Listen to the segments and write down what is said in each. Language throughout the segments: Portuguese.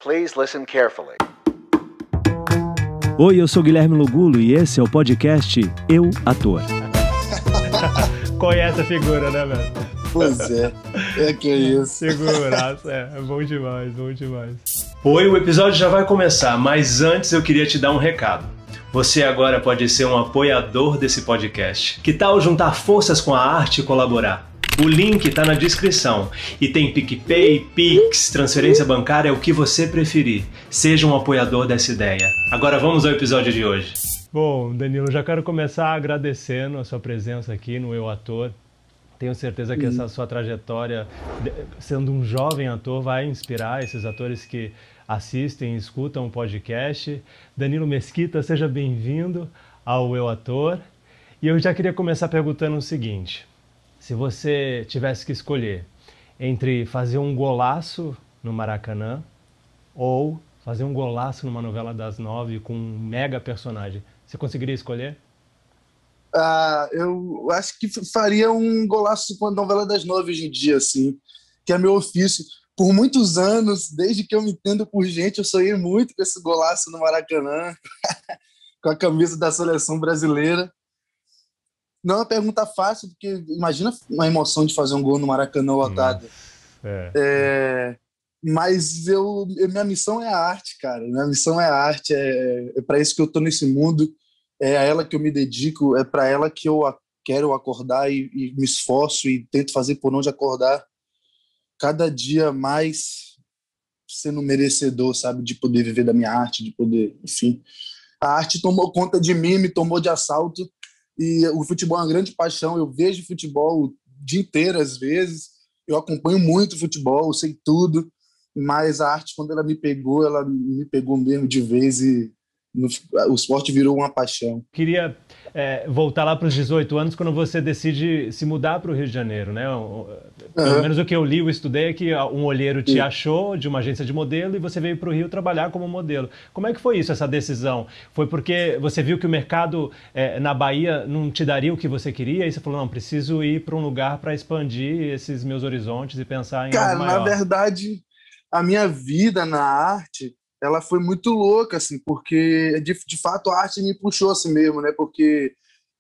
Please listen carefully. Oi, eu sou Guilherme Lugulo e esse é o podcast Eu, Ator. Conhece a figura, né, velho? Pois é, que é isso. Figuraça, é bom demais, bom demais. Oi, o episódio já vai começar, mas antes eu queria te dar um recado. Você agora pode ser um apoiador desse podcast. Que tal juntar forças com a arte e colaborar? O link tá na descrição e tem PicPay, Pix, transferência bancária, o que você preferir. Seja um apoiador dessa ideia. Agora vamos ao episódio de hoje. Bom, Danilo, já quero começar agradecendo a sua presença aqui no Eu Ator. Tenho certeza que essa sua trajetória, sendo um jovem ator, vai inspirar esses atores que assistem e escutam o podcast. Danilo Mesquita, seja bem-vindo ao Eu Ator. E eu já queria começar perguntando o seguinte: se você tivesse que escolher entre fazer um golaço no Maracanã ou fazer um golaço numa novela das 9 com um mega personagem, você conseguiria escolher? Eu acho que faria um golaço com a novela das 9 hoje em dia, assim, que é meu ofício. Por muitos anos, desde que eu me entendo por gente, eu sonhei muito com esse golaço no Maracanã, com a camisa da seleção brasileira. Não é uma pergunta fácil, porque imagina uma emoção de fazer um gol no Maracanã lotado. Mas minha missão é a arte, cara. Minha missão é a arte, é para isso que eu estou nesse mundo, é a ela que eu me dedico, é para ela que eu quero acordar e me esforço e tento fazer por onde acordar cada dia mais sendo merecedor, sabe, de poder viver da minha arte, de poder, enfim. A arte tomou conta de mim, me tomou de assalto. E o futebol é uma grande paixão. Eu vejo futebol o dia inteiro, às vezes. Eu acompanho muito futebol, sei tudo. Mas a arte, quando ela me pegou mesmo de vez e o esporte virou uma paixão. Queria voltar lá para os 18 anos, quando você decide se mudar para o Rio de Janeiro, né? Pelo menos o que eu li, eu estudei, é que um olheiro te achou de uma agência de modelo e você veio para o Rio trabalhar como modelo. Como é que foi isso, essa decisão? Foi porque você viu que o mercado na Bahia não te daria o que você queria e você falou, não, preciso ir para um lugar para expandir esses meus horizontes e pensar em algo maior? Na verdade, a minha vida na arte, ela foi muito louca, assim, porque de fato a arte me puxou assim mesmo, né? Porque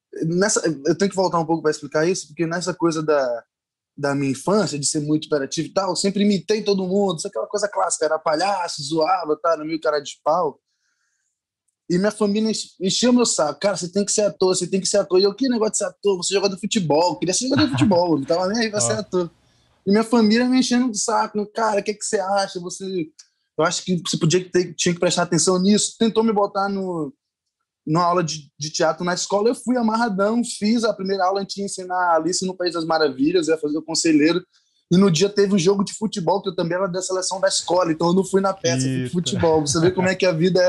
eu tenho que voltar um pouco para explicar isso, porque nessa coisa da minha infância, de ser muito hiperativo e tal, eu sempre imitei todo mundo, isso é aquela coisa clássica, era palhaço, zoava, tá, no meio cara de pau. E minha família enchia o meu saco, cara, você tem que ser ator, você tem que ser ator. E eu, que negócio de ser ator? Você joga do futebol, eu queria ser jogador de futebol, não tava nem aí pra ser ator. E minha família me enchendo do saco, cara, o que você acha? Eu acho que você tinha que prestar atenção nisso. Tentou me botar numa aula de teatro na escola, eu fui amarradão, fiz a primeira aula, a gente ia ensinar Alice no País das Maravilhas, eu ia fazer o conselheiro, e no dia teve um jogo de futebol, que eu também era da seleção da escola, então eu não fui na peça, fui de futebol. Você vê como é que a vida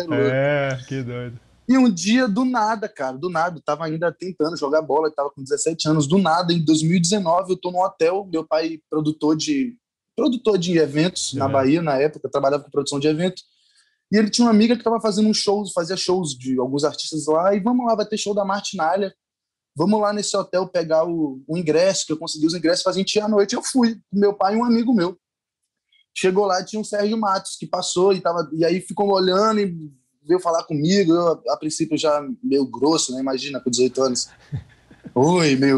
é. Que doido. E um dia, do nada, eu tava ainda tentando jogar bola, eu tava com 17 anos, do nada, em 2019, eu tô num hotel, meu pai produtor de eventos na Bahia, na época, trabalhava com produção de eventos, e ele tinha uma amiga que estava fazendo fazia shows de alguns artistas lá, e vamos lá, vai ter show da Martinália, vamos lá nesse hotel pegar o ingresso, que eu consegui os ingressos, fazer gente ir à noite. Eu fui com meu pai e um amigo meu. Chegou lá, tinha um Sérgio Matos, que passou, e aí ficou olhando e veio falar comigo, eu, a princípio, já meio grosso, né, imagina, com 18 anos. Oi, meu...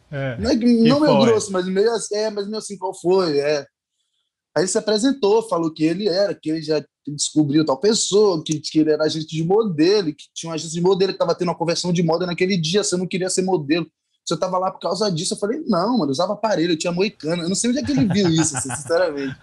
não meio grosso, mas meio assim, qual foi? Aí ele se apresentou, falou que ele já descobriu tal pessoa, que ele era agente de modelo, que tinha um agente de modelo que estava tendo uma conversão de moda naquele dia, você não queria ser modelo, você estava lá por causa disso. Eu falei, não, mano, eu usava aparelho, eu tinha moicano, eu não sei onde é que ele viu isso, assim, sinceramente.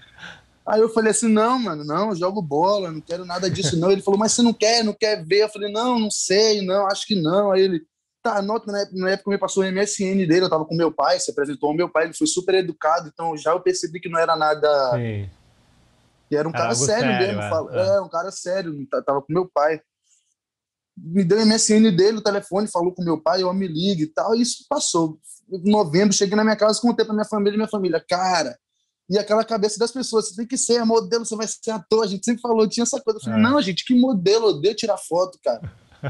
Aí eu falei assim, não, mano, não, eu jogo bola, não quero nada disso, não. Ele falou, mas você não quer ver? Eu falei, não sei, não, acho que não. Aí ele, tá, anota, na época me passou o MSN dele, eu tava com meu pai, se apresentou ao meu pai, ele foi super educado, então já eu percebi que não era nada... Sim. Que era um cara sério mesmo, um cara sério, tava com meu pai. Me deu o MSN dele, o telefone, falou com meu pai, eu me ligo e tal, e isso passou. Em novembro, cheguei na minha casa, contei pra minha família, cara, e aquela cabeça das pessoas, você tem que ser modelo, você vai ser ator, a gente sempre falou, tinha essa coisa. Eu falei, não, gente, que modelo, eu odeio tirar foto, cara.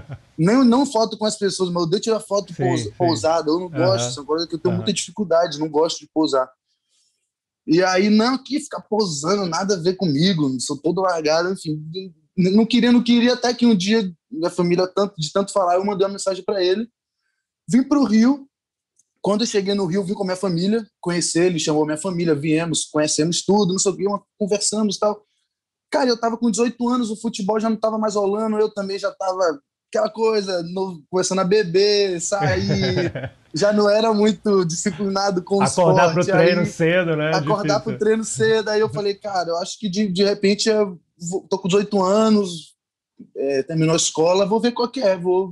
Não foto com as pessoas, mas eu odeio tirar foto pousada, eu não gosto, essa coisa que eu tenho muita dificuldade, não gosto de pousar. E aí, não, aqui ficar posando, nada a ver comigo, sou todo largado, enfim. Não queria, até que um dia, minha família, de tanto falar, eu mandei uma mensagem para ele. Vim para o Rio. Quando eu cheguei no Rio, vim com a minha família, conhecer, ele chamou minha família, viemos, conhecemos tudo, não sei o que, conversamos e tal. Cara, eu tava com 18 anos, o futebol já não tava mais rolando, eu também já tava aquela coisa, começando a beber, sair, já não era muito disciplinado com o esporte. Acordar pro treino cedo, né? Acordar pro treino cedo, aí eu falei, cara, eu acho que de repente eu tô com 18 anos, terminou a escola, vou ver qual que é, vou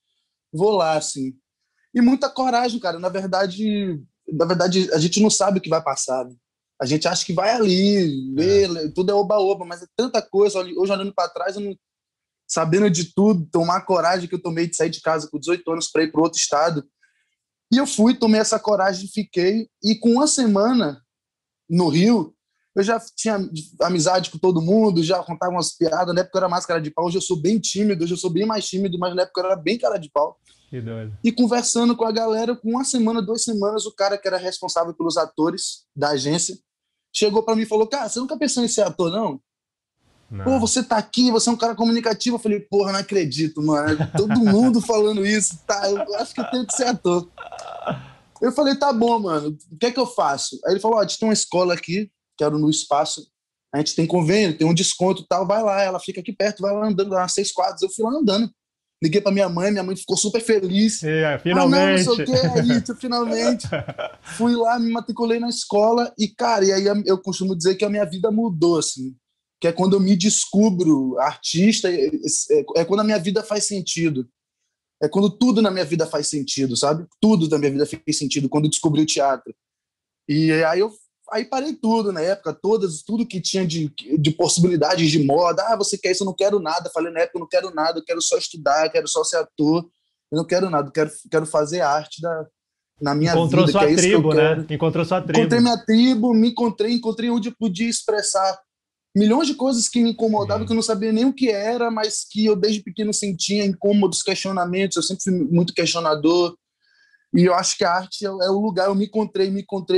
lá, assim. E muita coragem, cara. Na verdade, a gente não sabe o que vai passar. Né? A gente acha que vai ali, tudo é oba-oba, mas é tanta coisa. Hoje, olhando para trás, sabendo de tudo, tomar a coragem que eu tomei de sair de casa com 18 anos para ir para outro estado. E eu fui, tomei essa coragem, fiquei. E com uma semana no Rio, eu já tinha amizade com todo mundo, já contava umas piadas. Na época eu era mais cara de pau, hoje eu sou bem tímido, hoje eu sou bem mais tímido, mas na época eu era bem cara de pau. Que doido. E conversando com a galera, com uma semana, 2 semanas, o cara que era responsável pelos atores da agência chegou para mim e falou, cara, você nunca pensou em ser ator, não? Pô, você tá aqui, você é um cara comunicativo. Eu falei, porra, não acredito, mano. Todo mundo falando isso, tá? Eu acho que eu tenho que ser ator. Eu falei, tá bom, mano, o que é que eu faço? Aí ele falou, a gente tem uma escola aqui, que era no Espaço, a gente tem convênio, tem um desconto e tal, vai lá, ela fica aqui perto, vai lá andando, lá 6 quadras. Eu fui lá andando. Liguei pra minha mãe ficou super feliz. Finalmente. Não sei o que, aí, finalmente. Fui lá, me matriculei na escola e, cara, e aí eu costumo dizer que a minha vida mudou, assim. Que é quando eu me descubro artista, é quando a minha vida faz sentido. É quando tudo na minha vida faz sentido, sabe? Tudo na minha vida fez sentido, quando eu descobri o teatro. E aí parei tudo na época, tudo que tinha de possibilidades de moda. Ah, você quer isso? Eu não quero nada. Falei na época, eu não quero nada, eu quero só estudar, eu quero só ser ator. Eu não quero nada, eu quero fazer arte na minha Encontrou vida. Sua tribo, né? Encontrou sua tribo. Encontrei minha tribo, me encontrei onde eu podia expressar milhões de coisas que me incomodavam, que eu não sabia nem o que era, mas que eu desde pequeno sentia incômodos, questionamentos. Eu sempre fui muito questionador. E eu acho que a arte é o lugar. Eu me encontrei.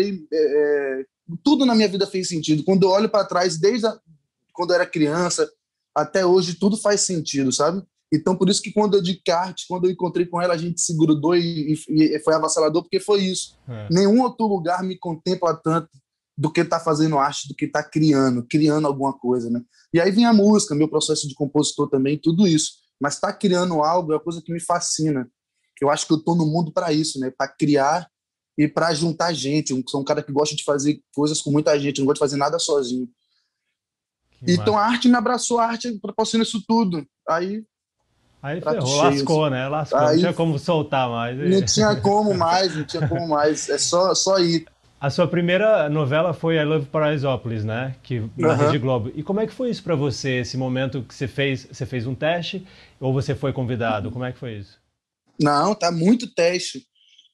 Tudo na minha vida fez sentido. Quando eu olho para trás, quando eu era criança até hoje, tudo faz sentido, sabe? Então, por isso que quando eu digo arte, quando eu encontrei com ela, a gente se grudou e foi avassalador, porque foi isso. Nenhum outro lugar me contempla tanto do que tá fazendo arte, do que tá criando alguma coisa, né? E aí vem a música, meu processo de compositor também, tudo isso. Mas tá criando algo é uma coisa que me fascina. Eu acho que eu tô no mundo para isso, né? Para criar e para juntar gente. Eu sou um cara que gosta de fazer coisas com muita gente, não gosto de fazer nada sozinho. Então a arte me abraçou, a arte proporciona isso tudo. Aí ferrou, lascou, né? Lascou, aí, não tinha como soltar mais. Não tinha como mais. É só ir. A sua primeira novela foi I Love Paraisópolis, né? Na Rede Globo. E como é que foi isso para você, esse momento que você fez um teste ou você foi convidado? Como é que foi isso? Não, tá muito teste.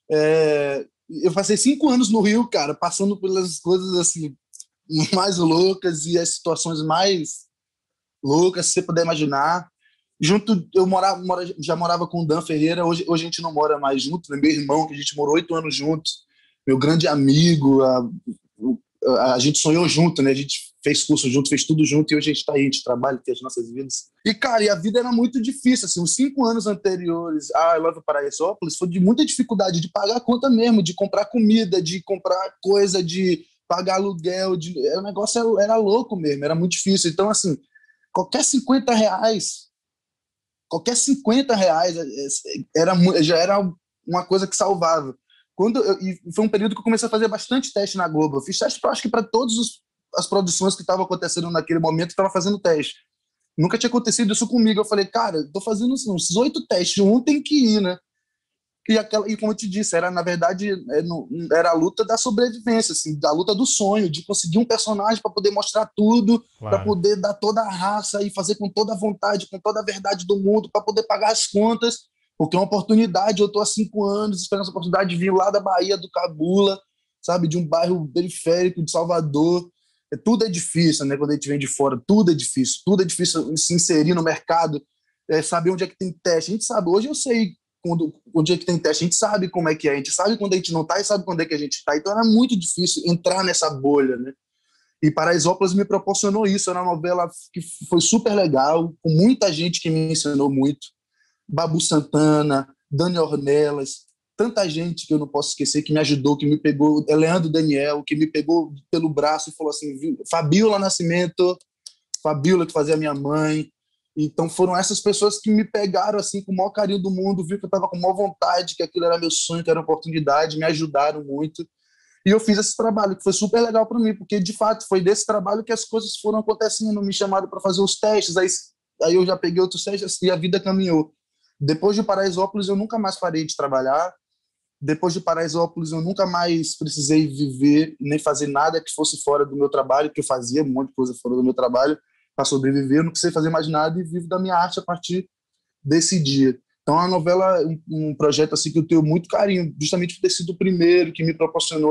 Eu passei 5 anos no Rio, cara, passando pelas coisas assim mais loucas e as situações mais loucas, se você puder imaginar. Eu já morava com o Dan Ferreira, hoje a gente não mora mais junto, né? Meu irmão, que a gente morou 8 anos juntos, meu grande amigo, a gente sonhou junto, né? A gente fez curso junto, fez tudo junto, e hoje a gente tá aí, a gente trabalha, tem as nossas vidas. E, cara, a vida era muito difícil, assim, os 5 anos anteriores a I Love Paraisópolis foi de muita dificuldade de pagar a conta mesmo, de comprar comida, de comprar coisa, de pagar aluguel, o negócio era louco mesmo, era muito difícil. Então, assim, qualquer 50 reais já era uma coisa que salvava. E foi um período que eu comecei a fazer bastante teste na Globo. Eu fiz teste, acho que para todas as produções que estavam acontecendo naquele momento, eu estava fazendo teste. Nunca tinha acontecido isso comigo. Eu falei, cara, estou fazendo uns 8 testes, um tem que ir, né? E como eu te disse, na verdade, era a luta da sobrevivência, assim, da luta do sonho, de conseguir um personagem para poder mostrar tudo, para poder dar toda a raça e fazer com toda a vontade, com toda a verdade do mundo, para poder pagar as contas. Porque é uma oportunidade, eu estou há 5 anos esperando essa oportunidade de vir lá da Bahia, do Cabula, sabe, de um bairro periférico de Salvador. Tudo é difícil, né? Quando a gente vem de fora, tudo é difícil se inserir no mercado, saber onde é que tem teste. A gente sabe, hoje eu sei o dia que tem teste, a gente sabe como é que é, a gente sabe quando a gente não tá e sabe quando é que a gente tá. Então era muito difícil entrar nessa bolha, né? E Paraisópolis me proporcionou isso. Era uma novela que foi super legal, com muita gente que me ensinou muito. Babu Santana, Dani Ornelas, tanta gente que eu não posso esquecer, que me ajudou, que me pegou, Leandro Daniel, que me pegou pelo braço e falou assim, Fabiola Nascimento, Fabiola que fazia minha mãe. Então foram essas pessoas que me pegaram assim com o maior carinho do mundo, viu que eu estava com a maior vontade, que aquilo era meu sonho, que era uma oportunidade, me ajudaram muito. E eu fiz esse trabalho, que foi super legal para mim, porque de fato foi desse trabalho que as coisas foram acontecendo, me chamaram para fazer os testes, aí eu já peguei outros testes e a vida caminhou. Depois de Paraisópolis eu nunca mais parei de trabalhar. Depois de Paraisópolis, eu nunca mais precisei viver nem fazer nada que fosse fora do meu trabalho, que eu fazia um monte de coisa fora do meu trabalho para sobreviver. Eu não precisei fazer mais nada e vivo da minha arte a partir desse dia. Então, a novela é um projeto assim que eu tenho muito carinho, justamente por ter sido o primeiro que me proporcionou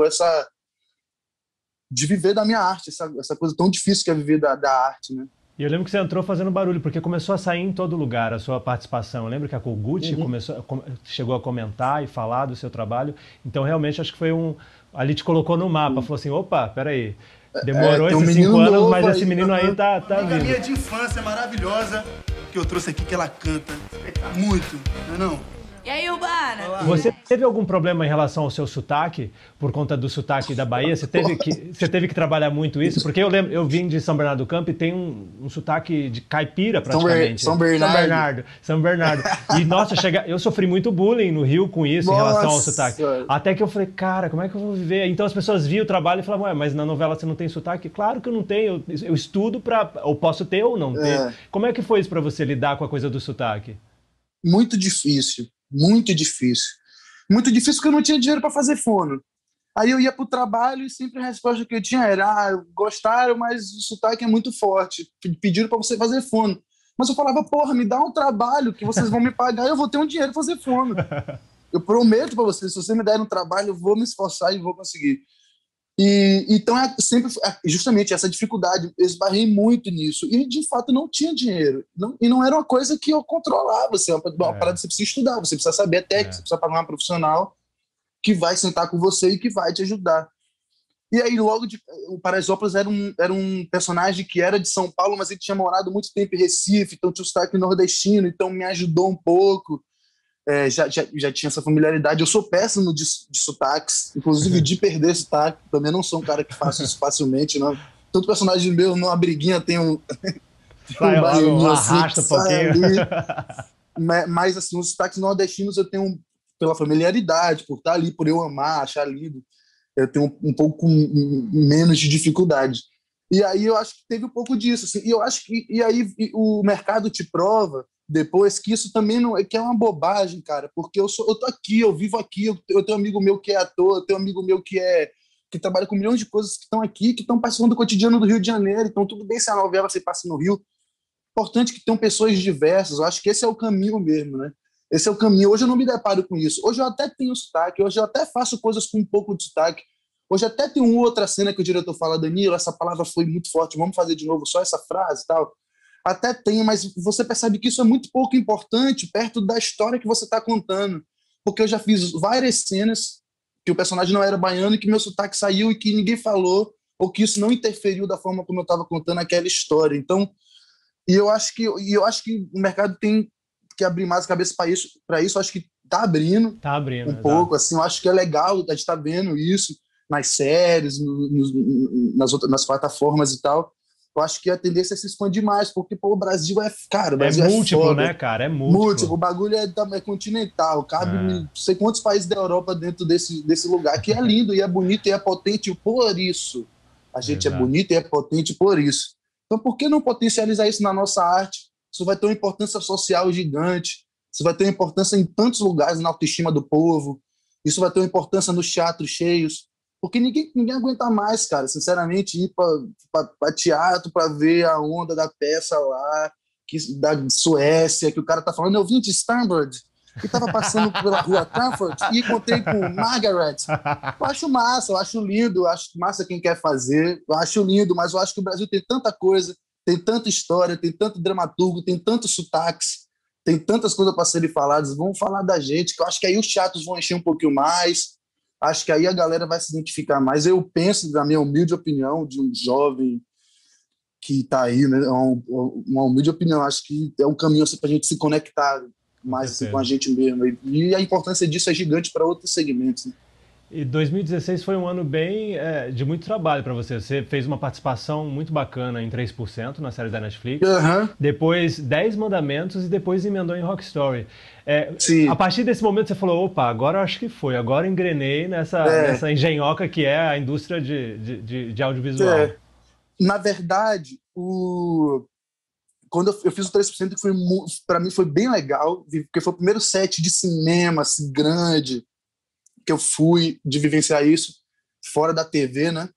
de viver da minha arte, essa coisa tão difícil que é viver da arte, né? E eu lembro que você entrou fazendo barulho, porque começou a sair em todo lugar a sua participação. Eu lembro que a Kogut chegou a comentar e falar do seu trabalho. Então, realmente, acho que foi ali te colocou no mapa. Falou assim, opa, peraí, demorou esses 5 anos, mas esse menino aí tá vindo. A minha de infância maravilhosa, que eu trouxe aqui, que ela canta muito, não é não? E aí, Urbana? Você teve algum problema em relação ao seu sotaque, por conta do sotaque da Bahia? Você teve que trabalhar muito isso? Porque eu vim de São Bernardo do Campo e tem um sotaque de caipira, praticamente. São Bernardo. E, nossa, eu sofri muito bullying no Rio com isso, em relação ao sotaque. Até que eu falei, cara, como é que eu vou viver? Então as pessoas viam o trabalho e falavam, ué, mas na novela você não tem sotaque? Claro que eu não tenho, eu estudo ou posso ter ou não ter. Como é que foi isso pra você lidar com a coisa do sotaque? Muito difícil. Muito difícil. Muito difícil porque eu não tinha dinheiro para fazer fono. Aí eu ia para o trabalho e sempre a resposta que eu tinha era gostaram, mas o sotaque é muito forte. Pediram para você fazer fono. Mas eu falava, porra, me dá um trabalho que vocês vão me pagar e eu vou ter um dinheiro para fazer fono. Eu prometo para vocês, se vocês me derem um trabalho, eu vou me esforçar e vou conseguir. Então, sempre justamente essa dificuldade, eu esbarrei muito nisso. E, de fato, não tinha dinheiro. E não era uma coisa que eu controlava. Assim, uma parada que você precisa estudar, você precisa saber a técnica, você precisa pagar uma profissional que vai sentar com você e que vai te ajudar. E aí, o Paraisópolis era um personagem que era de São Paulo, mas ele tinha morado muito tempo em Recife, então tinha o sotaque nordestino, então me ajudou um pouco. Já tinha essa familiaridade. Eu sou péssimo de sotaques, inclusive de perder sotaque. Também não sou um cara que faça isso facilmente, não. Todo personagem meu, numa briguinha, tem um arrasta um pouquinho. Mas, assim, os sotaques nordestinos eu tenho, pela familiaridade, por estar ali, por eu amar, achar lindo, eu tenho um pouco menos de dificuldade. E aí eu acho que teve um pouco disso. Assim, e eu acho que o mercado te prova depois que isso também não que é uma bobagem, cara, porque eu tô aqui, eu vivo aqui, eu tenho um amigo meu que é ator, eu tenho um amigo meu que trabalha com milhões de coisas que estão aqui, que estão participando do cotidiano do Rio de Janeiro, então tudo bem se a novela se passa no Rio, importante que tenham pessoas diversas, eu acho que esse é o caminho mesmo, né? Esse é o caminho. Hoje eu não me deparo com isso, hoje eu até tenho sotaque, hoje eu até faço coisas com um pouco de sotaque, hoje até tem uma outra cena que o diretor fala, Danilo, essa palavra foi muito forte, vamos fazer de novo só essa frase e tal. Até tem, mas você percebe que isso é muito pouco importante perto da história que você está contando. Porque eu já fiz várias cenas que o personagem não era baiano e que meu sotaque saiu e que ninguém falou, ou que isso não interferiu da forma como eu estava contando aquela história. Então, eu acho que o mercado tem que abrir mais a cabeça para isso. Eu acho que está abrindo um pouco. Assim, eu acho que é legal a gente estar vendo isso nas séries, nas plataformas e tal. Eu acho que a tendência é se expandir mais, porque o Brasil o Brasil é múltiplo, foda. né, cara? É múltiplo. O bagulho é continental, cabe não sei quantos países da Europa dentro desse lugar, que é lindo, e é bonito, e é potente por isso. A gente é bonito e é potente por isso. Então, por que não potencializar isso na nossa arte? Isso vai ter uma importância social gigante, isso vai ter uma importância em tantos lugares, na autoestima do povo, isso vai ter uma importância nos teatros cheios, porque ninguém aguenta mais, cara, sinceramente, ir para teatro para ver a onda da peça lá, da Suécia, que o cara tá falando, eu vim de Stamford, e tava passando pela rua Trafford, e encontrei com Margaret. Eu acho massa, eu acho lindo, eu acho massa quem quer fazer, eu acho lindo, mas eu acho que o Brasil tem tanta coisa, tem tanta história, tem tanto dramaturgo, tem tantos sotaques, tem tantas coisas para serem faladas, vamos falar da gente, que eu acho que aí os teatros vão encher um pouquinho mais, acho que aí a galera vai se identificar mais. Eu penso, na minha humilde opinião, de um jovem que está aí, né, uma humilde opinião, acho que é um caminho assim, para a gente se conectar mais assim, com a gente mesmo, e a importância disso é gigante para outros segmentos, né? E 2016 foi um ano bem de muito trabalho para você. Você fez uma participação muito bacana em 3% na série da Netflix. Depois 10 Mandamentos e depois emendou em Rock Story. A partir desse momento você falou, opa, agora eu acho que foi. Agora eu engrenei nessa engenhoca que é a indústria de audiovisual. Na verdade, quando eu fiz o 3%, para mim foi bem legal, porque foi o primeiro set de cinema assim, grande que eu fui de vivenciar isso fora da TV, né?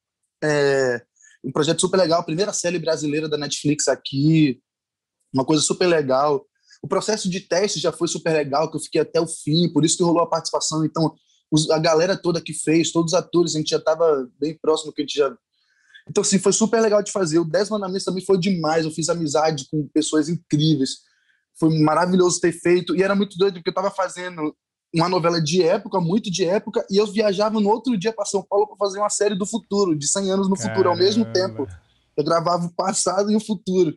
Um projeto super legal, a primeira série brasileira da Netflix aqui, uma coisa super legal. O processo de teste já foi super legal, que eu fiquei até o fim, por isso que rolou a participação. Então, a galera toda que fez, todos os atores, a gente já estava bem próximo, que a gente já... Então, assim, foi super legal de fazer. O 10 Mandamentos também foi demais, eu fiz amizade com pessoas incríveis. Foi maravilhoso ter feito, e era muito doido, porque eu estava fazendo uma novela de época, muito de época, e eu viajava no outro dia para São Paulo para fazer uma série do futuro, de 100 anos no futuro, ao mesmo tempo. Eu gravava o passado e o futuro.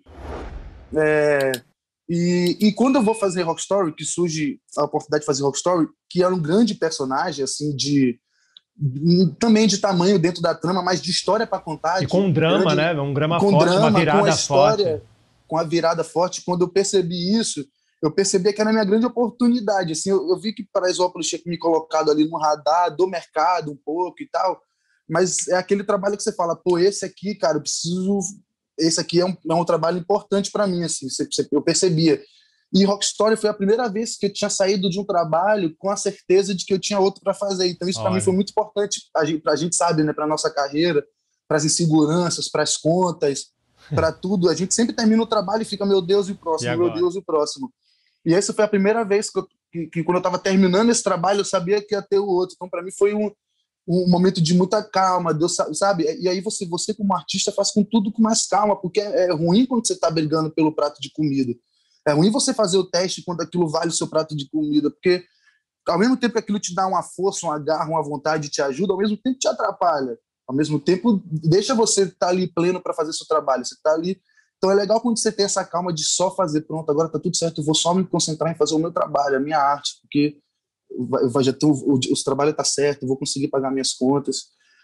E quando eu vou fazer Rock Story, que surge a oportunidade de fazer Rock Story, que era um grande personagem, assim, também de tamanho dentro da trama, mas de história para contar. E com um drama, né? Um drama com forte, drama, uma virada com a história, forte. Com a virada forte. Quando eu percebi isso, eu percebi que era a minha grande oportunidade. Assim, eu vi que Paraisópolis tinha me colocado ali no radar do mercado um pouco e tal, mas é aquele trabalho que você fala, pô, esse aqui, cara, eu preciso... Esse aqui é um trabalho importante para mim, assim, eu percebia. E Rock Story foi a primeira vez que eu tinha saído de um trabalho com a certeza de que eu tinha outro para fazer. Então isso para mim foi muito importante, a gente sabe, né, para nossa carreira, para as inseguranças, para as contas, para tudo. A gente sempre termina o trabalho e fica, meu Deus, e o próximo, meu Deus, e o próximo. E essa foi a primeira vez que quando eu estava terminando esse trabalho, eu sabia que ia ter o outro. Então, para mim, foi um momento de muita calma, Deus sabe? E aí você como artista faz com tudo com mais calma, porque é ruim quando você está brigando pelo prato de comida. É ruim você fazer o teste quando aquilo vale o seu prato de comida, porque ao mesmo tempo que aquilo te dá uma força, uma garra, uma vontade, te ajuda, ao mesmo tempo te atrapalha. Ao mesmo tempo, deixa você estar ali pleno para fazer seu trabalho. Você está ali. Então é legal quando você tem essa calma de só fazer, pronto, agora está tudo certo, eu vou só me concentrar em fazer o meu trabalho, a minha arte, porque já ter os trabalhos tá certo, eu vou conseguir pagar minhas contas.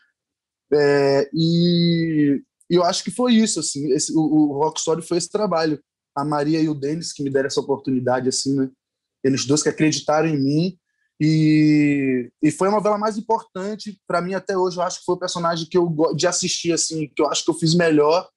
E eu acho que foi isso, assim, o Rock Story foi esse trabalho. A Maria e o Denis que me deram essa oportunidade, assim, né? Eles dois que acreditaram em mim, e foi a novela mais importante para mim até hoje. Eu acho que foi o personagem que eu gosto de assistir, assim, que eu acho que eu fiz melhor.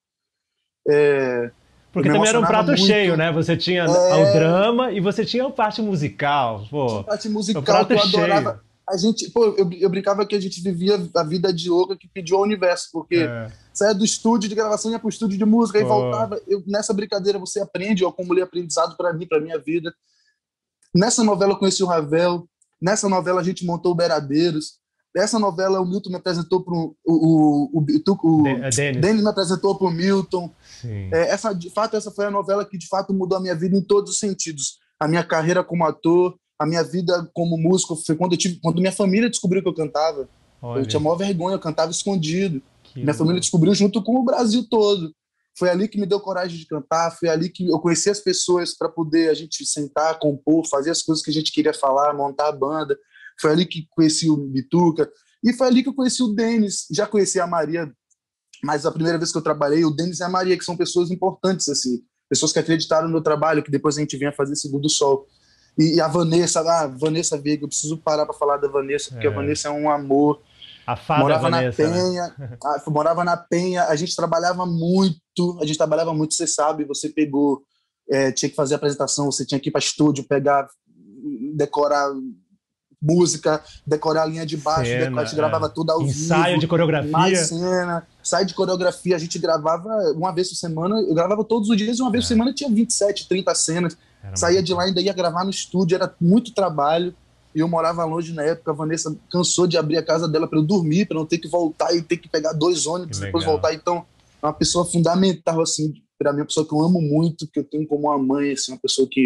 Porque também era um prato muito cheio, né? Você tinha o drama e você tinha a parte musical. Pô, a parte musical que eu adorava. A gente, eu brincava que a gente vivia a vida de louca que pediu ao universo, porque saia do estúdio de gravação, ia pro estúdio de música e voltava. Nessa brincadeira você aprende, eu acumulei aprendizado para mim, para minha vida. Nessa novela eu conheci o Ravel, nessa novela a gente montou o Beiradeiros. Nessa novela o Milton me apresentou para o Denis me apresentou para o Milton. De fato, essa foi a novela que de fato mudou a minha vida em todos os sentidos. A minha carreira como ator, a minha vida como músico, foi quando minha família descobriu que eu cantava. Eu tinha maior vergonha, eu cantava escondido. Minha família descobriu junto com o Brasil todo. Foi ali que me deu coragem de cantar, foi ali que eu conheci as pessoas para poder a gente sentar, compor, fazer as coisas que a gente queria falar, montar a banda. Foi ali que conheci o Bituca, e foi ali que eu conheci o Denis. Já conheci a Maria, mas a primeira vez que eu trabalhei, o Denis e a Maria, que são pessoas importantes, assim, pessoas que acreditaram no meu trabalho, que depois a gente vinha fazer Segundo Sol. E a Vanessa Veiga, eu preciso parar para falar da Vanessa, porque a Vanessa é um amor. A fada morava Vanessa, na Penha, né? Morava na Penha, a gente trabalhava muito, você sabe, você pegou, tinha que fazer a apresentação, você tinha que ir para estúdio, pegar, decorar música, decorar a linha de baixo, a gente gravava tudo ao vivo. Ensaio de coreografia. Mais cena, ensaio de coreografia, a gente gravava uma vez por semana, eu gravava todos os dias, e uma vez por semana tinha 27, 30 cenas, saía de lá e ainda ia gravar no estúdio, era muito trabalho. E eu morava longe na época, a Vanessa cansou de abrir a casa dela para eu dormir, para não ter que voltar e ter que pegar 2 ônibus depois voltar. Então, é uma pessoa fundamental, assim, para mim, uma pessoa que eu amo muito, que eu tenho como uma mãe, assim, uma pessoa que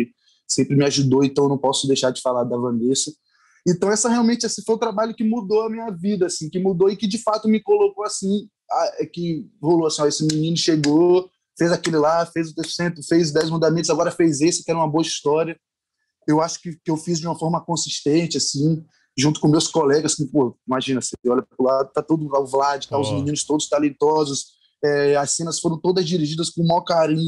sempre me ajudou, então eu não posso deixar de falar da Vanessa. Então realmente esse foi o trabalho que mudou a minha vida, assim, que mudou e que de fato me colocou assim, que rolou assim, ó, esse menino chegou, fez aquele lá, fez o Terceiro, fez 10 Mandamentos, agora fez esse, que era uma boa história. Eu acho que eu fiz de uma forma consistente, assim, junto com meus colegas, que, pô, imagina, você olha pro lado, tá todo o Vlad, tá os meninos todos talentosos, as cenas foram todas dirigidas com o maior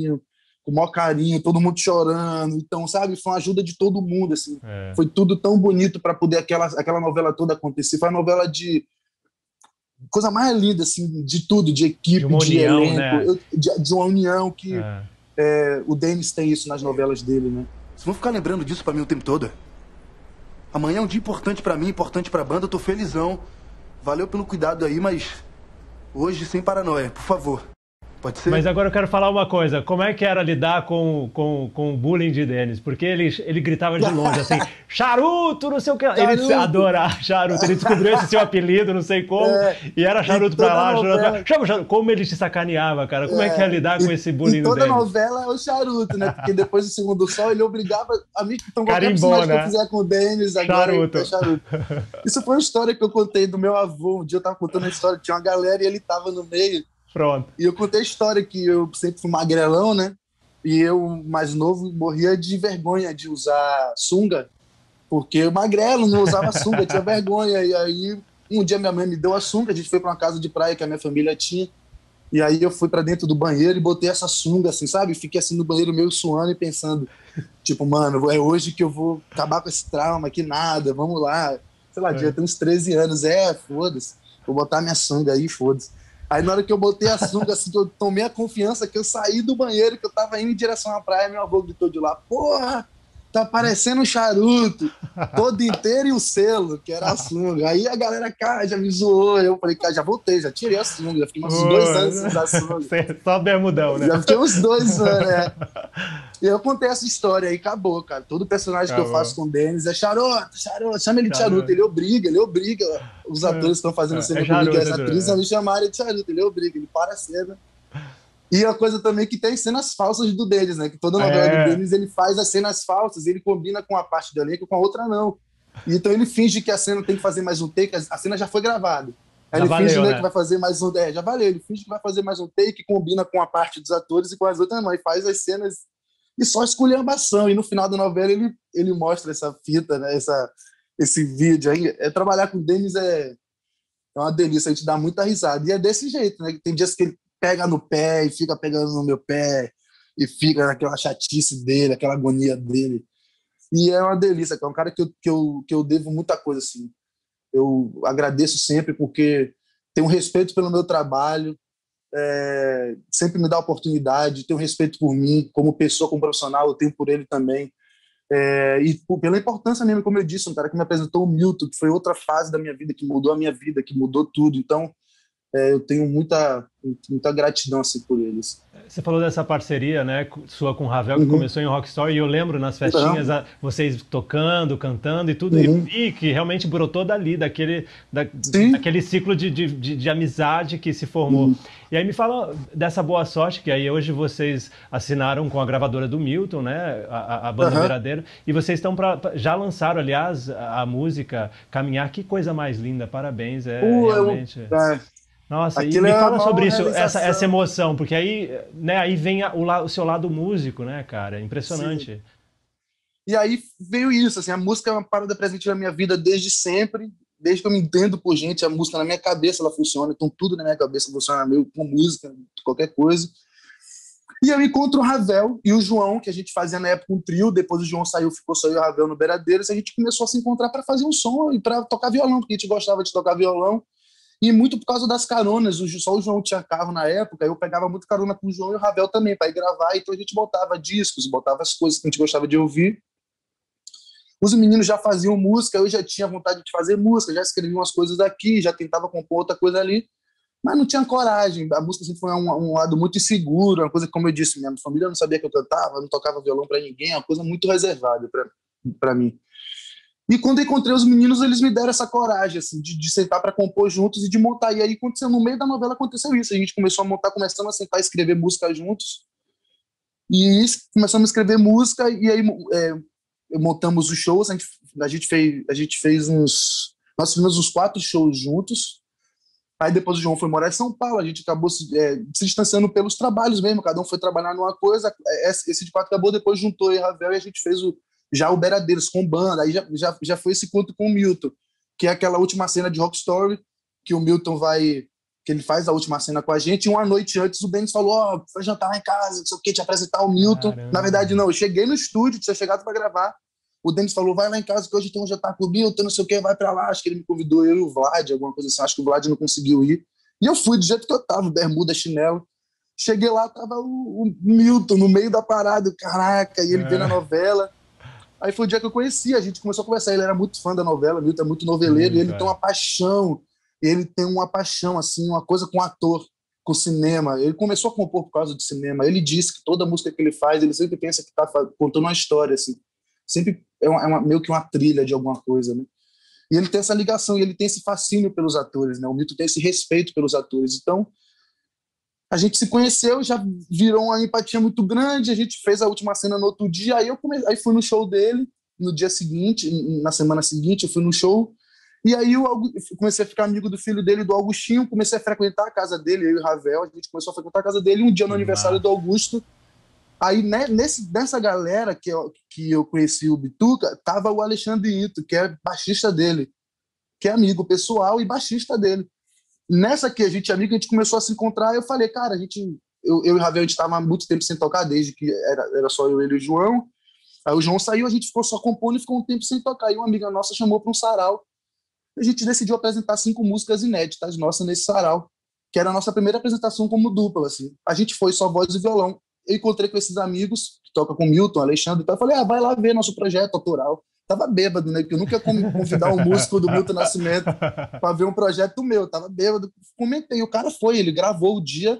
carinho, todo mundo chorando, então, sabe, foi uma ajuda de todo mundo, assim, foi tudo tão bonito para poder aquela novela toda acontecer, foi uma novela de coisa mais linda, assim, de tudo, de equipe, de elenco, né? de uma união que o Denis tem isso nas novelas dele, né? Vocês vão ficar lembrando disso pra mim o tempo todo? Amanhã é um dia importante pra mim, importante pra banda, eu tô felizão. Valeu pelo cuidado aí, mas hoje sem paranoia, por favor. Pode ser? Mas agora eu quero falar uma coisa. Como é que era lidar com o bullying de Denis? Porque ele gritava de longe, assim, charuto, não sei o que. Ele adorava charuto. Ele descobriu esse seu apelido, não sei como. E era charuto pra lá, charuto pra lá. Chama charuto. Como ele te sacaneava, cara. Como é que é lidar com esse bullying do Denis? Toda novela é o charuto, né? Porque depois do Segundo Sol, ele obrigava a mim, então qualquer personagem que eu fizer com o Denis, agora é charuto. Isso foi uma história que eu contei do meu avô. Um dia eu tava contando a história, tinha uma galera e ele tava no meio. Pronto. E eu contei a história que eu sempre fui magrelão, né? E eu, mais novo, morria de vergonha de usar sunga, porque eu magrelo, não usava sunga, tinha vergonha. E aí, um dia minha mãe me deu a sunga, a gente foi para uma casa de praia que a minha família tinha, e aí eu fui para dentro do banheiro e botei essa sunga, assim, sabe? Fiquei assim no banheiro meio suando e pensando, tipo, mano, é hoje que eu vou acabar com esse trauma, que nada, vamos lá. Sei lá, devia ter uns 13 anos, foda-se, vou botar minha sunga aí, foda-se. Aí na hora que eu botei a sunga, assim, que eu tomei a confiança, que eu saí do banheiro, que eu tava indo em direção à praia, meu avô gritou de lá, porra, tá parecendo um charuto, todo inteiro e o selo, que era a sunga. Aí a galera, cara, já me zoou, eu falei, cara, já voltei, já tirei a sunga, já fiquei uns 2 anos sem usar a sunga. Só bermudão, né? Já fiquei uns 2 anos, E eu contei essa história aí, acabou, cara. Todo personagem que eu faço com o Denis é charuto, chama ele de charuto. Ele obriga os atores que estão fazendo cena comigo, as atrizes, a me chamarem de charuto. Ele obriga, ele para a cena. E a coisa também que tem cenas falsas do Denis, né? Que toda novela do Denis, ele faz as cenas falsas, ele combina com a parte do elenco, com a outra não. E então ele finge que a cena tem que fazer mais um take, a cena já foi gravada. Aí ele finge que vai fazer mais um... já valeu, ele finge que vai fazer mais um take, combina com a parte dos atores e com as outras não. E faz as cenas... E só esculhambação. E no final da novela ele mostra essa fita, né? Esse vídeo aí. Trabalhar com o Denis é uma delícia, a gente dá muita risada. E é desse jeito, né? Tem dias que ele pega no pé e fica pegando no meu pé e fica naquela chatice dele, aquela agonia dele. E é uma delícia, é um cara que eu devo muita coisa, assim. Eu agradeço sempre porque tenho um respeito pelo meu trabalho, sempre me dá oportunidade, tem um respeito por mim, como pessoa, como profissional, eu tenho por ele também. E pela importância mesmo, como eu disse, um cara que me apresentou o Milton, que foi outra fase da minha vida, que mudou a minha vida, que mudou tudo. Então, eu tenho muita gratidão assim, por eles. Você falou dessa parceria, né, sua com o Ravel, que começou em Rockstar, e eu lembro nas festinhas vocês tocando, cantando e tudo, e que realmente brotou dali, daquele ciclo de amizade que se formou. E aí me fala dessa boa sorte, que aí hoje vocês assinaram com a gravadora do Milton, né, a banda Veradeiro, e vocês estão já lançaram, aliás, a música Caminhar. Que coisa mais linda, parabéns, realmente... Nossa, aquilo e me fala sobre isso, essa emoção, porque aí, né, aí vem o seu lado músico, né, cara? Impressionante. Sim. E aí veio isso, assim, a música é uma parada presente na minha vida desde sempre, desde que eu me entendo por gente, a música na minha cabeça ela funciona, então tudo na minha cabeça funciona meio com música, qualquer coisa. E eu encontro o Ravel e o João, que a gente fazia na época um trio, depois o João saiu, ficou só eu e o Ravel no Beradeiros, a gente começou a se encontrar para fazer um som e para tocar violão, porque a gente gostava de tocar violão. E muito por causa das caronas, só o João tinha carro na época, eu pegava muito carona com o João e o Ravel também, para ir gravar, então a gente botava discos, botava as coisas que a gente gostava de ouvir. Os meninos já faziam música, eu já tinha vontade de fazer música, já escrevia umas coisas aqui, já tentava compor outra coisa ali, mas não tinha coragem, a música sempre foi um lado muito inseguro, uma coisa que, como eu disse, minha família não sabia que eu cantava, não tocava violão para ninguém, é uma coisa muito reservada para mim. E quando eu encontrei os meninos, eles me deram essa coragem, assim, de sentar para compor juntos e de montar. E aí aconteceu, no meio da novela aconteceu isso. A gente começou a montar, começando a sentar e escrever música juntos. E começamos a escrever música, e aí montamos os shows, a gente fez nós fizemos uns 4 shows juntos. Aí depois o João foi morar em São Paulo, a gente acabou se distanciando pelos trabalhos mesmo, cada um foi trabalhar numa coisa, esse de 4 acabou, depois juntou eu e Ravel, e a gente fez já o Beradeiros com banda, aí já foi esse conto com o Milton, que é aquela última cena de Rock Story, que o Milton que ele faz a última cena com a gente, e uma noite antes o Denis falou, vai jantar lá em casa, não sei o que, te apresentar o Milton. Caramba. Na verdade não, eu cheguei no estúdio, tinha chegado para gravar, o Denis falou, vai lá em casa que hoje tem um jantar com o Milton, não sei o que, vai para lá, acho que ele me convidou, eu e o Vlad, alguma coisa assim, acho que o Vlad não conseguiu ir, e eu fui do jeito que eu tava, bermuda, chinelo, cheguei lá, tava o Milton no meio da parada, caraca, e ele vendo a novela. Aí foi o dia que eu conheci, a gente começou a conversar, ele era muito fã da novela, o Milton é muito noveleiro, e ele tem uma paixão, assim, uma coisa com ator, com cinema. Ele começou a compor por causa de cinema, ele disse que toda música que ele faz, ele sempre pensa que está contando uma história, assim, sempre meio que uma trilha de alguma coisa, né? E ele tem essa ligação, e ele tem esse fascínio pelos atores, né? O Milton tem esse respeito pelos atores, então a gente se conheceu, já virou uma empatia muito grande, a gente fez a última cena no outro dia, aí fui no show dele, no dia seguinte, na semana seguinte, eu fui no show, e aí eu comecei a ficar amigo do filho dele, do Augustinho, comecei a frequentar a casa dele, eu e o Ravel, a gente começou a frequentar a casa dele, um dia no aniversário do Augusto, aí nessa galera que eu conheci o Bituca, tava o Alexandre Ito, que é baixista dele, que é amigo pessoal e baixista dele. Nessa que a gente é amigo, a gente começou a se encontrar, eu falei, cara, eu e o Ravel, a gente estava há muito tempo sem tocar, desde que era só eu, ele e o João. Aí o João saiu, a gente ficou só compondo e ficou um tempo sem tocar. E uma amiga nossa chamou para um sarau. A gente decidiu apresentar 5 músicas inéditas nossas nesse sarau, que era a nossa primeira apresentação como dupla, assim. A gente foi só voz e violão. Eu encontrei com esses amigos, que tocam com o Milton, Alexandre e tal. Eu falei, vai lá ver nosso projeto autoral. Tava bêbado, né? Porque eu nunca ia convidar um músico do Milton Nascimento para ver um projeto meu. Tava bêbado. Comentei. O cara foi, ele gravou o dia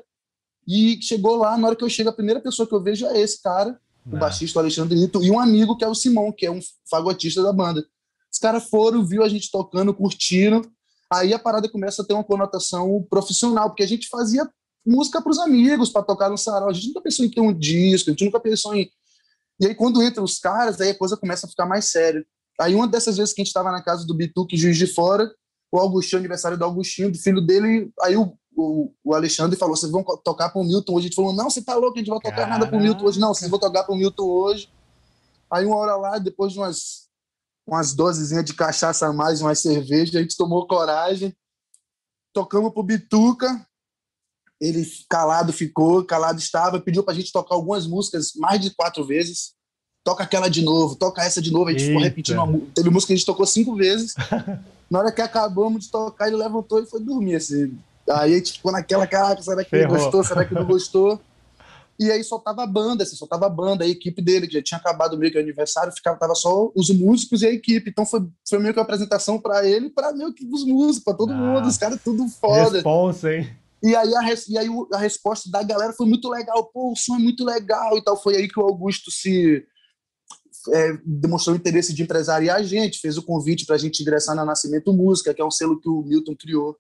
e chegou lá. Na hora que eu chego, a primeira pessoa que eu vejo é esse cara, o baixista, o Alexandre Ito, e um amigo que é o Simão, que é um fagotista da banda. Os caras foram, viu a gente tocando, curtiram. Aí a parada começa a ter uma conotação profissional, porque a gente fazia música para os amigos, para tocar no sarau. A gente nunca pensou em ter um disco, a gente nunca pensou em... E aí, quando entram os caras, aí a coisa começa a ficar mais séria. Aí, uma dessas vezes que a gente estava na casa do Bituca, em Juiz de Fora, o Augustinho, aniversário do Augustinho, do filho dele, aí o Alexandre falou, vocês vão tocar para o Milton hoje? A gente falou, não, você tá louco, a gente vai tocar nada para o Milton hoje. Não, vocês vão tocar para o Milton hoje. Aí, uma hora lá, depois de umas dosezinhas de cachaça a mais, umas cervejas, a gente tomou coragem, tocamos pro Bituca, ele calado estava, pediu pra gente tocar algumas músicas mais de 4 vezes. Toca aquela de novo, toca essa de novo. A gente ficou repetindo teve música que a gente tocou 5 vezes. Na hora que acabamos de tocar, ele levantou e foi dormir, assim. Aí a gente ficou naquela, cara, será que ele gostou, será que não gostou? E aí soltava a banda, a equipe dele, que já tinha acabado meio que o aniversário, tava só os músicos e a equipe. Então foi meio que uma apresentação pra ele, pra meio que os músicos, pra todo mundo, os caras tudo foda. Responsa, hein? E aí a resposta da galera foi muito legal, pô, o som é muito legal e tal. Foi aí que o Augusto demonstrou interesse de empresariar a gente, fez o convite para a gente ingressar na Nascimento Música, que é um selo que o Milton criou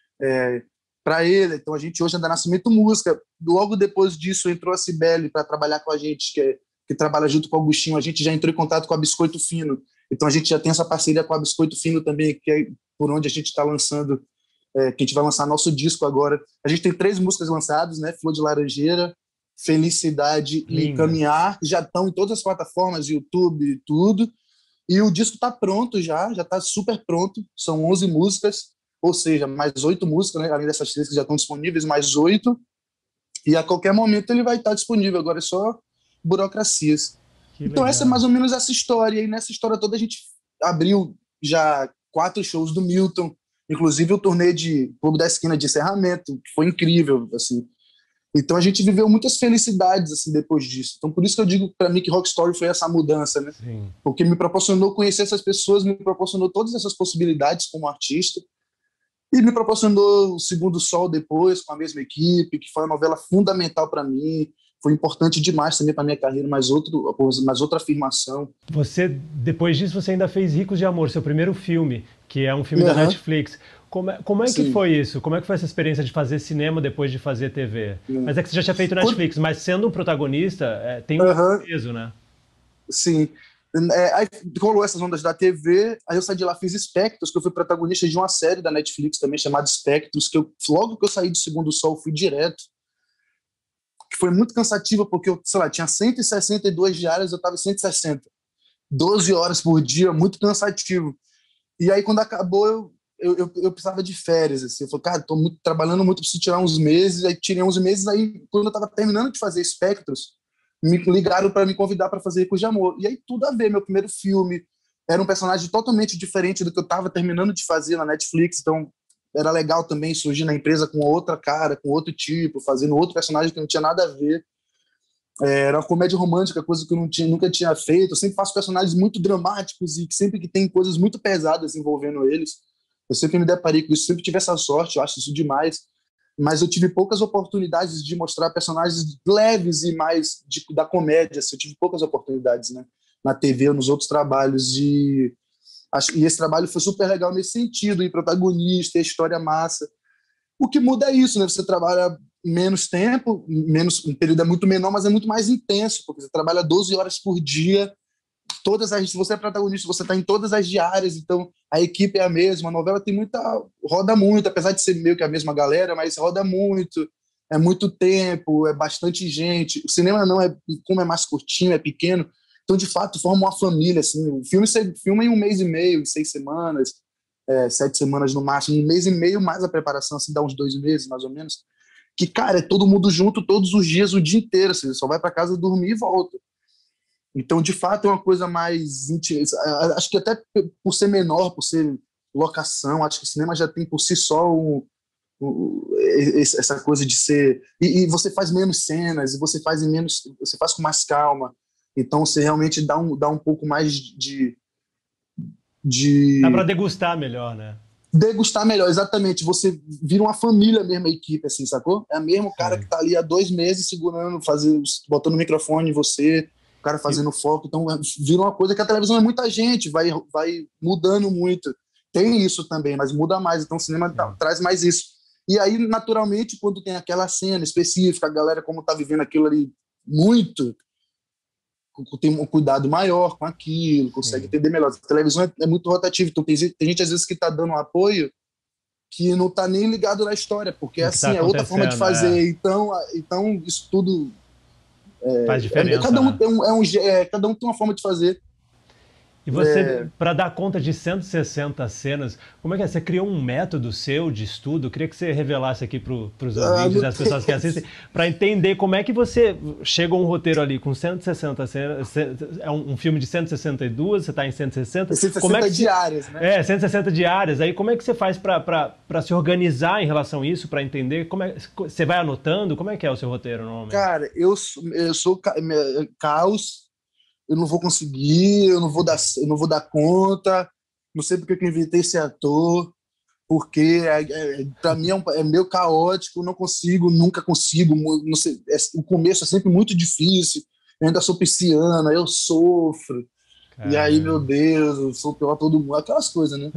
para ele. Então a gente hoje anda na Nascimento Música. Logo depois disso entrou a Cibele para trabalhar com a gente, que trabalha junto com o Augustinho. A gente já entrou em contato com a Biscoito Fino. Então a gente já tem essa parceria com a Biscoito Fino também, que é por onde a gente está lançando, que a gente vai lançar nosso disco agora. A gente tem 3 músicas lançadas, né? Flor de Laranjeira, Felicidade e Caminhar, que já estão em todas as plataformas, YouTube e tudo. E o disco está pronto já está super pronto. São 11 músicas, ou seja, mais 8 músicas, né? Além dessas 3 que já estão disponíveis, mais 8. E a qualquer momento ele vai estar disponível. Agora é só burocracias. Então essa é mais ou menos essa história. E nessa história toda a gente abriu já 4 shows do Milton, inclusive o turnê de Clube da Esquina de encerramento, que foi incrível, assim. Então a gente viveu muitas felicidades, assim, depois disso. Então por isso que eu digo para mim que Rock Story foi essa mudança, né? Sim. Porque me proporcionou conhecer essas pessoas, me proporcionou todas essas possibilidades como artista e me proporcionou o Segundo Sol depois com a mesma equipe, que foi uma novela fundamental para mim. Foi importante demais também para minha carreira, mais outra afirmação. Depois disso, você ainda fez Ricos de Amor, seu primeiro filme. que é um filme da Netflix. Como é que Sim. foi isso? Como é que foi essa experiência de fazer cinema depois de fazer TV? Mas é que você já tinha feito Netflix, mas sendo um protagonista, tem um peso, né? Sim. Aí rolou essas ondas da TV, aí eu saí de lá, fiz Spectros, que eu fui protagonista de uma série da Netflix também, chamada Spectros, que logo que eu saí do Segundo Sol, fui direto, que foi muito cansativo, porque eu, sei lá, tinha 162 diárias, eu estava em 160. 12 horas por dia, muito cansativo. E aí, quando acabou, eu precisava de férias, assim. Eu falei, cara, tô trabalhando muito, preciso tirar uns meses. Aí tirei uns meses, aí quando eu tava terminando de fazer Spectros, me ligaram para me convidar para fazer Ecos de Amor. E aí tudo a ver, meu primeiro filme era um personagem totalmente diferente do que eu tava terminando de fazer na Netflix, então era legal também surgir na empresa com outra cara, com outro tipo, fazendo outro personagem que não tinha nada a ver. Era uma comédia romântica, coisa que eu nunca tinha feito. Eu sempre faço personagens muito dramáticos e sempre que tem coisas muito pesadas envolvendo eles. Eu sempre me deparei com isso, sempre tive essa sorte, eu acho isso demais. Mas eu tive poucas oportunidades de mostrar personagens leves e mais da comédia. Assim, eu tive poucas oportunidades, né? Na TV ou nos outros trabalhos. E esse trabalho foi super legal nesse sentido, e protagonista, e história massa. O que muda é isso, né? Você trabalha menos tempo, um período é muito menor, mas é muito mais intenso, porque você trabalha 12 horas por dia, se você é protagonista, você está em todas as diárias, então a equipe é a mesma, a novela roda muito, apesar de ser meio que a mesma galera, mas roda muito, é muito tempo, é bastante gente. O cinema não, como é mais curtinho, é pequeno, então de fato forma uma família, assim. O filme você filma em 1 mês e meio, em 6 semanas, 7 semanas no máximo, 1 mês e meio mais a preparação, assim, dá uns 2 meses mais ou menos, que, cara, é todo mundo junto todos os dias, o dia inteiro, assim, você só vai para casa dormir e volta. Então, de fato, é uma coisa mais íntima. Acho que até por ser menor, por ser locação, acho que o cinema já tem por si só essa coisa de ser... E você faz menos cenas, e você faz com mais calma. Então, você realmente dá um pouco mais de... Dá para degustar melhor, né? Degustar melhor, exatamente. Você vira uma família mesmo, a equipe, assim, sacou? É o mesmo cara que tá ali há 2 meses segurando, botando o microfone em você, o cara fazendo foco. Então, vira uma coisa que a televisão é muita gente, vai mudando muito. Tem isso também, mas muda mais. Então, o cinema traz mais isso. E aí, naturalmente, quando tem aquela cena específica, a galera, como tá vivendo aquilo ali muito, tem um cuidado maior com aquilo, consegue entender melhor. A televisão é muito rotativa, então tem gente às vezes que está dando um apoio que não está nem ligado na história, porque assim, é outra forma de fazer. Então isso tudo faz diferença. Cada um tem uma forma de fazer. E você, para dar conta de 160 cenas, como é que é? Você criou um método seu de estudo? Eu queria que você revelasse aqui para os ouvintes, as pessoas que assistem, para entender como é que você chega a um roteiro ali com 160 cenas. É um filme de 162, você está em 160. 160 como é que diárias, né? 160 diárias. Aí como é que você faz para se organizar em relação a isso, para entender? Você vai anotando? Como é que é o seu roteiro normalmente? Cara, eu sou caos. Eu não vou conseguir, eu não vou dar conta, não sei porque eu inventei esse ator, porque para mim é meio caótico, nunca consigo, não sei, o começo é sempre muito difícil, eu ainda sou pisciana, eu sofro, e aí, meu Deus, eu sou pior todo mundo, aquelas coisas, né?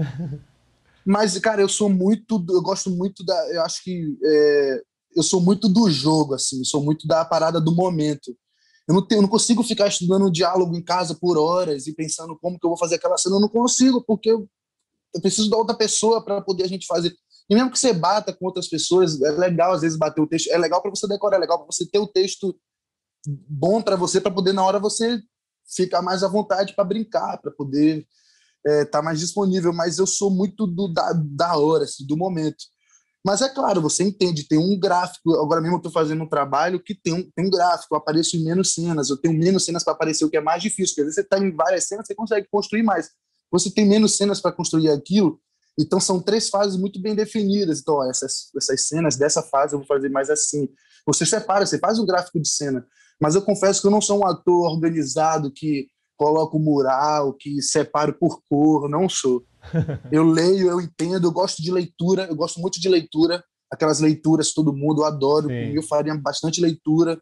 Mas, cara, eu gosto muito eu acho que eu sou muito do jogo, assim, eu sou muito da parada do momento. Eu não consigo ficar estudando um diálogo em casa por horas e pensando como que eu vou fazer aquela cena. Eu não consigo, porque eu preciso da outra pessoa para poder a gente fazer. E mesmo que você bata com outras pessoas, é legal às vezes bater o texto. É legal para você decorar, é legal para você ter o texto bom para você, para poder na hora você ficar mais à vontade para brincar, para poder estar mais disponível. Mas eu sou muito da hora, assim, do momento. Mas é claro, você entende, tem um gráfico. Agora mesmo eu estou fazendo um trabalho que tem um gráfico, eu apareço em menos cenas, eu tenho menos cenas para aparecer, o que é mais difícil, porque às vezes você está em várias cenas, você consegue construir mais. Você tem menos cenas para construir aquilo, então são 3 fases muito bem definidas. Então, ó, essas cenas dessa fase eu vou fazer mais assim. Você separa, você faz um gráfico de cena. Mas eu confesso que eu não sou um ator organizado que coloca o mural, que separo por cor, não sou. Eu leio, eu entendo, eu gosto de leitura, eu gosto muito de leitura, aquelas leituras todo mundo, eu adoro. Eu faria bastante leitura.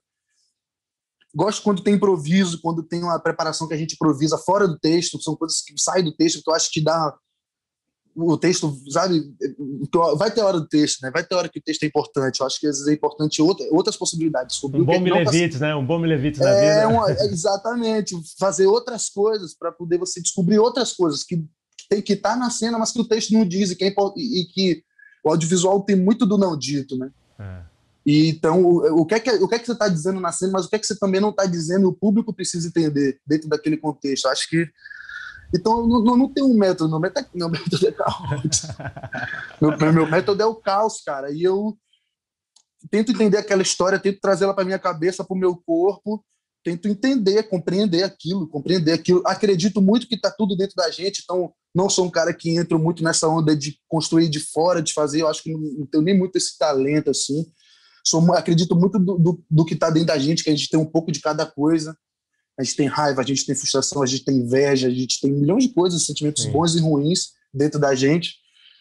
Gosto quando tem improviso, quando tem uma preparação que a gente improvisa fora do texto, são coisas que saem do texto, que eu acho que dá o texto, sabe? Vai ter hora do texto, né? Vai ter hora que o texto é importante. Eu acho que às vezes é importante outras possibilidades. Um bom Milevites, né? Um bom Milevites na vida. Exatamente. Fazer outras coisas para poder você descobrir outras coisas que tem que estar na cena, mas que o texto não diz e que o audiovisual tem muito do não dito, né? E então, o que é que você está dizendo na cena, mas o que é que você também não está dizendo e o público precisa entender dentro daquele contexto. Acho que então, não tem um método. Meu método é caótico. Meu método é o caos, cara. E eu tento entender aquela história, tento trazer ela para minha cabeça, para o meu corpo, tento entender, compreender aquilo. Acredito muito que está tudo dentro da gente, então não sou um cara que entra muito nessa onda de construir de fora, de fazer. Eu acho que não tenho nem muito esse talento, assim. Acredito muito do que está dentro da gente, que a gente tem um pouco de cada coisa. A gente tem raiva, a gente tem frustração, a gente tem inveja, a gente tem milhões de coisas, sentimentos bons e ruins dentro da gente.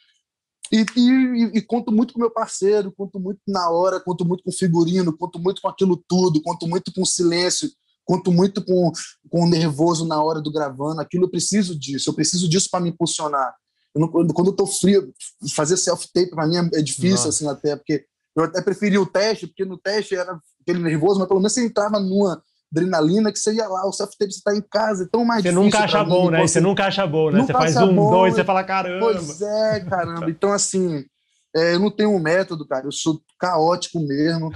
E conto muito com meu parceiro, conto muito na hora, conto muito com o figurino, conto muito com aquilo tudo, conto muito com o silêncio, conto muito com o nervoso na hora do gravando. Aquilo eu preciso disso para me impulsionar. Quando eu tô frio, fazer self-tape para mim é difícil, assim, até, porque eu até preferi o teste, porque no teste era aquele nervoso, mas pelo menos você entrava numa adrenalina que você ia lá, o self-tape, você tá em casa, é tão mais difícil. Você nunca acha bom, né? Você nunca acha bom, né? Você faz dois, você fala, caramba. Pois é, caramba. Então, assim, eu não tenho um método, cara, eu sou caótico mesmo.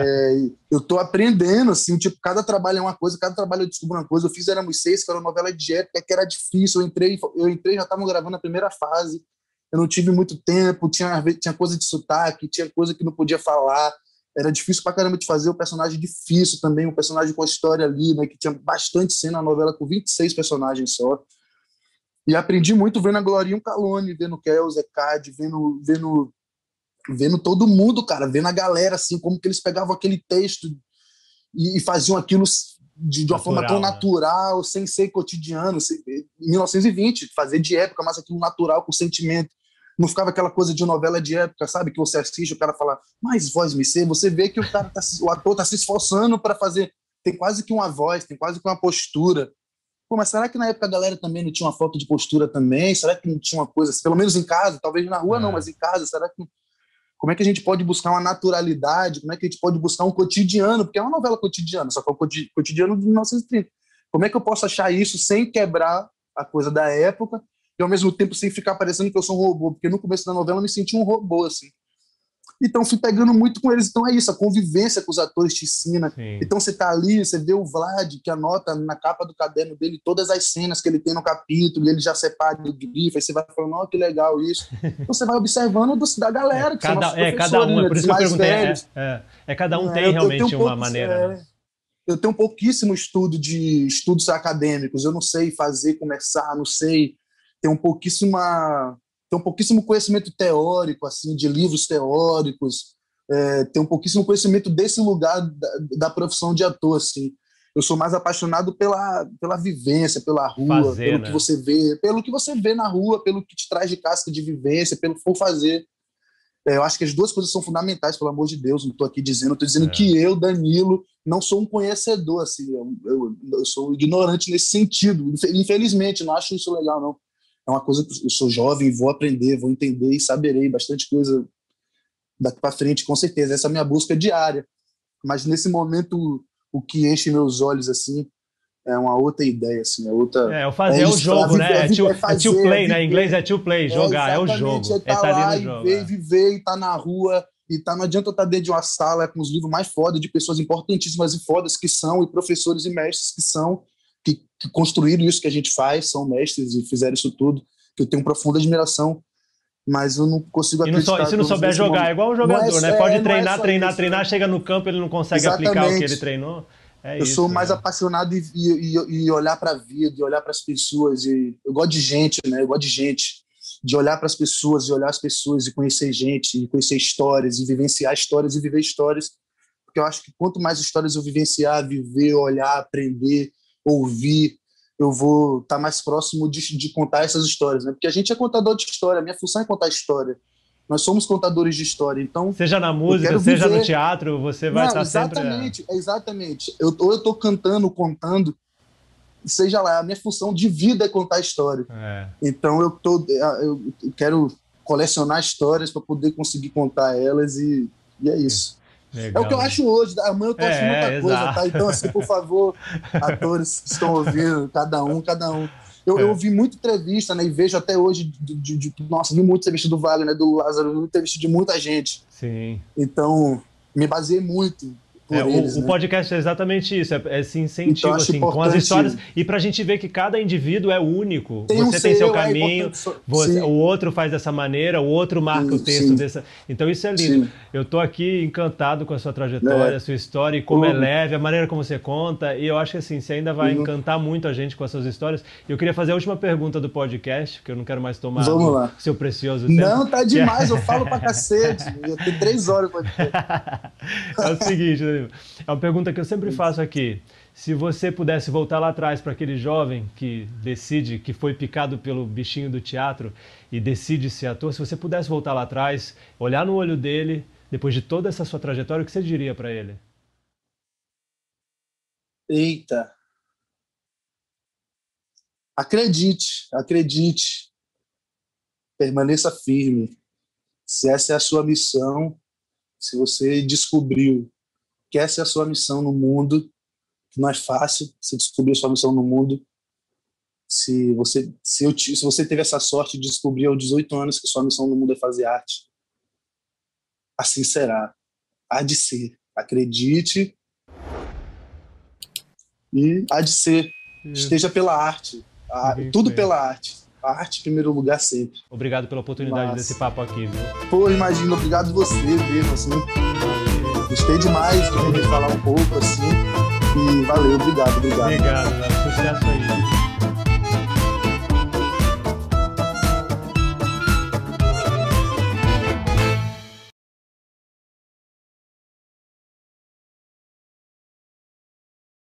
Eu tô aprendendo, assim, tipo, cada trabalho é uma coisa, cada trabalho eu descubro uma coisa. Eu fiz Éramos Seis, que era uma novela de época, que era difícil. Eu entrei já estavam gravando a primeira fase, eu não tive muito tempo, tinha coisa de sotaque, tinha coisa que não podia falar. Era difícil pra caramba de fazer, o personagem difícil também, um personagem com a história ali, né, que tinha bastante cena, a novela com 26 personagens só. E aprendi muito vendo a Glorinha Calone, vendo o Kells, Cad, vendo todo mundo, cara, vendo a galera, assim, como que eles pegavam aquele texto e faziam aquilo de uma forma tão natural, sem ser cotidiano. Em 1920, fazer de época, mas aquilo natural, com sentimento. Não ficava aquela coisa de novela de época, sabe? Que você assiste, o cara fala, mais voz me ser, você vê que o ator tá se esforçando para fazer. Tem quase que uma voz, tem quase que uma postura. Pô, mas será que na época a galera também não tinha uma falta de postura também? Será que não tinha uma coisa, pelo menos em casa, talvez na rua não, mas em casa, será que... Como é que a gente pode buscar uma naturalidade? Como é que a gente pode buscar um cotidiano? Porque é uma novela cotidiana, só que é o cotidiano de 1930. Como é que eu posso achar isso sem quebrar a coisa da época e ao mesmo tempo sem ficar parecendo que eu sou um robô? Porque no começo da novela eu me senti um robô, assim. Então fui pegando muito com eles. Então é isso, a convivência com os atores te ensina. Sim. Então você tá ali, você vê o Vlad, que anota na capa do caderno dele todas as cenas que ele tem no capítulo, e ele já separa o grifo, aí você vai falando, ó, que legal isso. Então você vai observando da galera, que cada um, né, por isso que eu perguntei, cada um tem realmente uma maneira. Né? Eu tenho pouquíssimo estudos acadêmicos, eu não sei começar, não sei, tenho um pouquíssimo conhecimento teórico, assim, de livros teóricos, tenho um pouquíssimo conhecimento desse lugar da profissão de ator, assim. Eu sou mais apaixonado pela vivência, pela rua, pelo que você vê na rua, pelo que te traz de casca de vivência, pelo que for fazer. Eu acho que as duas coisas são fundamentais, pelo amor de Deus, não estou aqui dizendo, estou dizendo que eu, Danilo, não sou um conhecedor, assim, eu sou ignorante nesse sentido, infelizmente, não acho isso legal, não. É uma coisa que eu sou jovem, vou aprender, vou entender e saberei bastante coisa daqui para frente, com certeza. Essa é a minha busca diária. Mas nesse momento, o que enche meus olhos assim é uma outra ideia, assim, é outra. O fazer é o jogo, né? É to play, né? Em inglês é to play, jogar é o jogo. É tá ali no jogo. Viver, e tá na rua. E não adianta eu estar dentro de uma sala com os livros mais fodas de pessoas importantíssimas e fodas que são, e professores e mestres que são, que construíram isso que a gente faz, são mestres e fizeram isso tudo, que eu tenho profunda admiração, mas eu não consigo acreditar. E se não souber jogar, é igual o jogador, né? Pode treinar, chega no campo, ele não consegue aplicar o que ele treinou. Eu sou mais apaixonado e olhar para a vida, e olhar para as pessoas, e eu gosto de gente, né? Eu gosto de olhar para as pessoas, e olhar as pessoas, e conhecer gente, e conhecer histórias, e vivenciar histórias, e viver histórias, porque eu acho que quanto mais histórias eu vivenciar, viver, olhar, aprender, ouvir, eu vou estar mais próximo de contar essas histórias, né? Porque a gente é contador de história, a minha função é contar história. Nós somos contadores de história, então... Seja na música, seja no teatro, você vai estar sempre... Exatamente. Ou eu estou cantando, contando, seja lá, a minha função de vida é contar história. Então eu quero colecionar histórias para poder conseguir contar elas e é isso. Legal. É o que eu acho hoje. Amanhã eu tô achando muita coisa, tá? Então, assim, por favor, atores que estão ouvindo, cada um. Eu vi muita entrevista, né? E vejo até hoje, nossa, vi muita entrevista do Wagner, do Lázaro, muita entrevista de muita gente. Sim. Então, me baseei muito por eles. O podcast é exatamente isso, é esse incentivo, então, assim, com as histórias. E pra gente ver que cada indivíduo é único. Você tem seu caminho, o outro faz dessa maneira, o outro marca o texto dessa. Então isso é lindo. Sim. Eu tô aqui encantado com a sua trajetória, a sua história, e como é leve, a maneira como você conta. E eu acho que assim, você ainda vai encantar muito a gente com as suas histórias. E eu queria fazer a última pergunta do podcast, porque eu não quero mais tomar o seu precioso tempo. Não, tá demais, eu falo pra cacete. Eu tenho 3 horas pra dizer. É o seguinte, é uma pergunta que eu sempre faço aqui. Se você pudesse voltar lá atrás para aquele jovem que decide, que foi picado pelo bichinho do teatro e decide ser ator, se você pudesse voltar lá atrás, olhar no olho dele, depois de toda essa sua trajetória, o que você diria para ele? Eita! Acredite. Permaneça firme. Se essa é a sua missão, se você descobriu que essa é a sua missão no mundo, que não é fácil você descobrir a sua missão no mundo. Se você teve essa sorte de descobrir aos 18 anos que sua missão no mundo é fazer arte, assim será. Há de ser. Acredite e há de ser. Esteja pela arte. Tudo pela arte. A arte em primeiro lugar sempre. Obrigado pela oportunidade desse papo aqui, viu? Pô, imagina, obrigado você mesmo, assim. Gostei demais de poder falar um pouco, assim. E valeu, obrigado. Obrigado, sucesso aí.